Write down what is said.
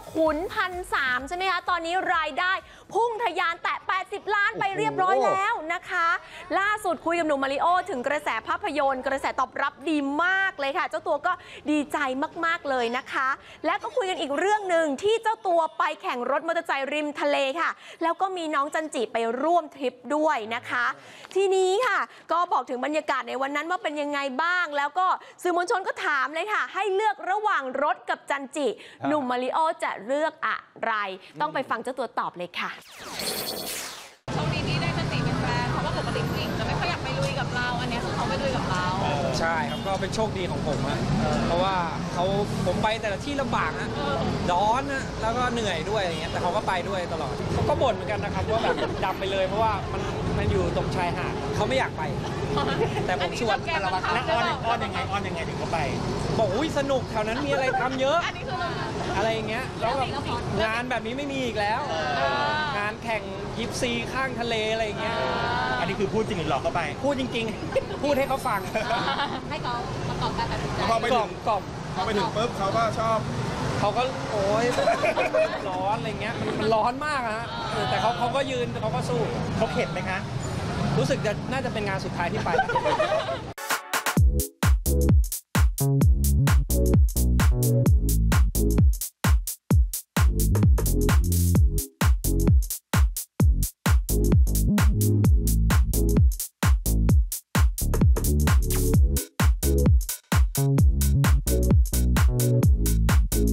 ขุน1,300ใช่ไหมคะตอนนี้รายได้พุ่งทะยานแตะ80 ล้านไปเรียบร้อยแล้วนะคะล่าสุดคุยกับหนุ่มมาริโอถึงกระแสภาพยนตร์กระแสตอบรับดีมากเลยค่ะเจ้าตัวก็ดีใจมากๆเลยนะคะและก็คุยกันอีกเรื่องหนึ่งที่เจ้าตัวไปแข่งรถมอเตอร์ไซค์ริมทะเลค่ะแล้วก็มีน้องจันจิไปร่วมทริปด้วยนะคะทีนี้ค่ะก็บอกถึงบรรยากาศในวันนั้นว่าเป็นยังไงบ้างแล้วก็สื่อมวลชนก็ถามเลยค่ะให้เลือกระหว่างรถกับจันจิหนุ่มมาริโอจะเลือกอะไรต้องไปฟังเจ้าตัวตอบเลยค่ะโชคดีที่ได้จันจิเป็นแฟนเพราะว่าปกติผู้หญิงจะไม่ค่อยอยากไปลุยกับเราอันนี้คือเขาไปลุยกับเราใช่ครับก็เป็นโชคดีของผมอะเพราะว่าผมไปแต่ละที่ลำบากนะร้อนนะแล้วก็เหนื่อยด้วยอย่างเงี้ยแต่เขาก็ไปด้วยตลอดเขาก็บ่นเหมือนกันนะครับว่าแบบดำไปเลยเพราะว่ามันอยู่ตรงชายหาดเขาไม่อยากไปแต่ผมชวนแล้วอ้อนยังไงถึงเขาไปบอกอุ้ยสนุกแถวนั้นมีอะไรทำเยอะอันนี้คืออะไรอย่างเงี้ยแล้วแบบงานแบบนี้ไม่มีอีกแล้วงานแข่งยิปซีข้างทะเลอะไรอย่างเงี้ยอันนี้คือพูดจริงหรือหลอกเขาไปพูดจริงๆพูดให้เขาฟังให้เขาประกอบการตัดสินใจพอไปถึงปุ๊บเขาก็ชอบเขาก็โอ๊ยร้อนอะไรเงี้ยมันร้อนมากฮะแต่เขาก็ยืนเขาก็สู้เขาเข็ดไหมคะรู้สึกน่าจะเป็นงานสุดท้ายที่ไป